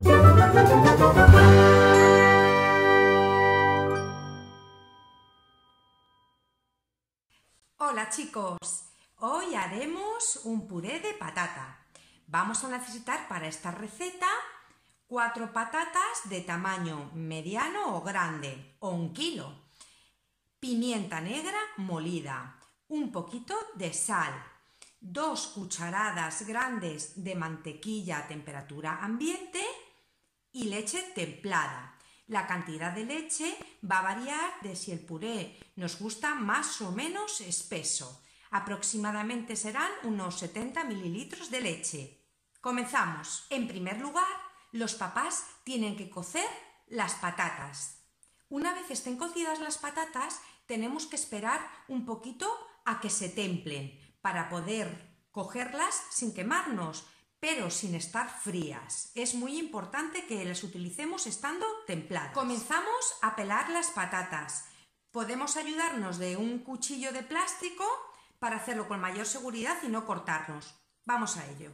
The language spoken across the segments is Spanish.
Hola chicos, hoy haremos un puré de patata. Vamos a necesitar para esta receta 4 patatas de tamaño mediano o grande o 1 kilo, pimienta negra molida, un poquito de sal, 2 cucharadas grandes de mantequilla a temperatura ambiente y leche templada. La cantidad de leche va a variar de si el puré nos gusta más o menos espeso. Aproximadamente serán unos 70 mililitros de leche. Comenzamos. En primer lugar, los papás tienen que cocer las patatas. Una vez estén cocidas las patatas, tenemos que esperar un poquito a que se templen para poder cogerlas sin quemarnos, pero sin estar frías. Es muy importante que las utilicemos estando templadas. Comenzamos a pelar las patatas. Podemos ayudarnos de un cuchillo de plástico para hacerlo con mayor seguridad y no cortarnos. Vamos a ello.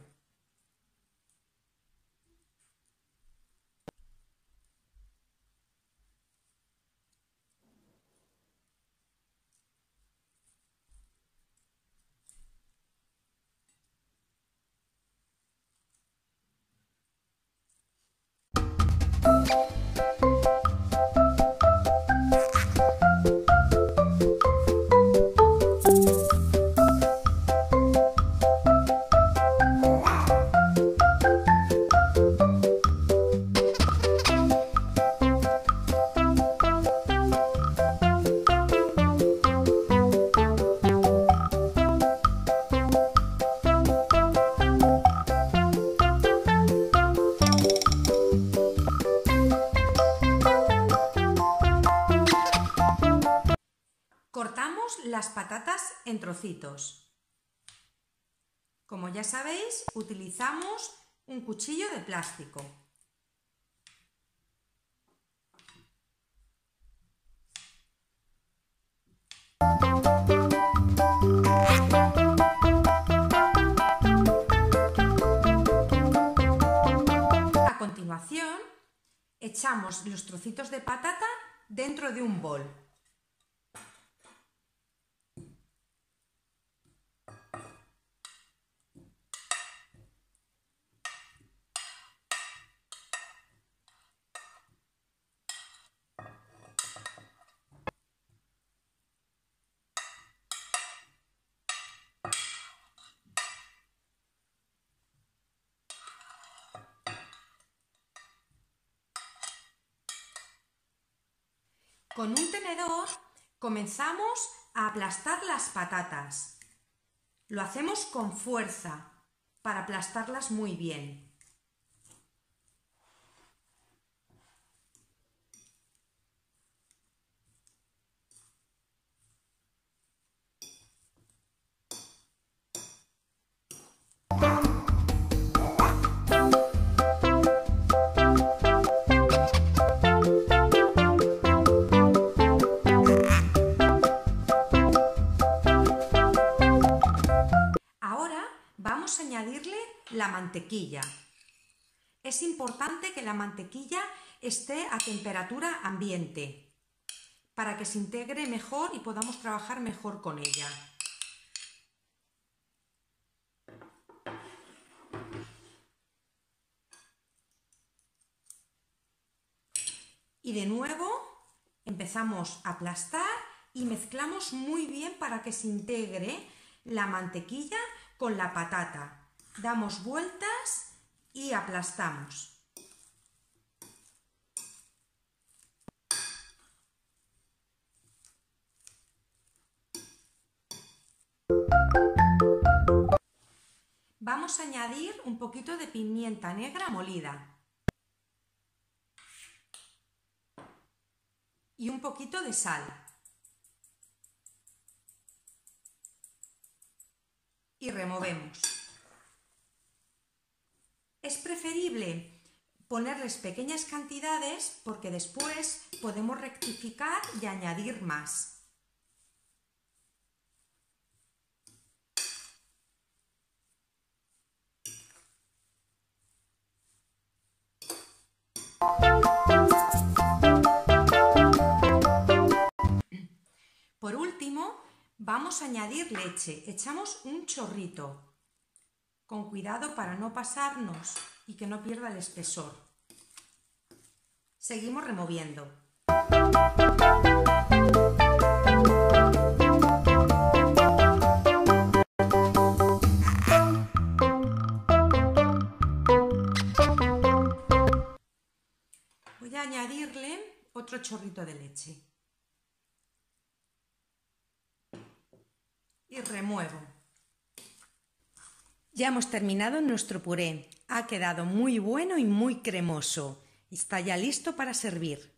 Cortamos las patatas en trocitos. Como ya sabéis, utilizamos un cuchillo de plástico. A continuación, echamos los trocitos de patata dentro de un bol. Con un tenedor comenzamos a aplastar las patatas. Lo hacemos con fuerza para aplastarlas muy bien. Vamos a añadirle la mantequilla. Es importante que la mantequilla esté a temperatura ambiente para que se integre mejor y podamos trabajar mejor con ella. Y de nuevo empezamos a aplastar y mezclamos muy bien para que se integre la mantequilla con la patata. Damos vueltas y aplastamos. Vamos a añadir un poquito de pimienta negra molida y un poquito de sal. Y removemos. Es preferible ponerles pequeñas cantidades porque después podemos rectificar y añadir más. Por último, vamos a añadir leche. Echamos un chorrito, con cuidado para no pasarnos y que no pierda el espesor. Seguimos removiendo. Voy a añadirle otro chorrito de leche. Y remuevo. Ya hemos terminado nuestro puré. Ha quedado muy bueno y muy cremoso. Está ya listo para servir.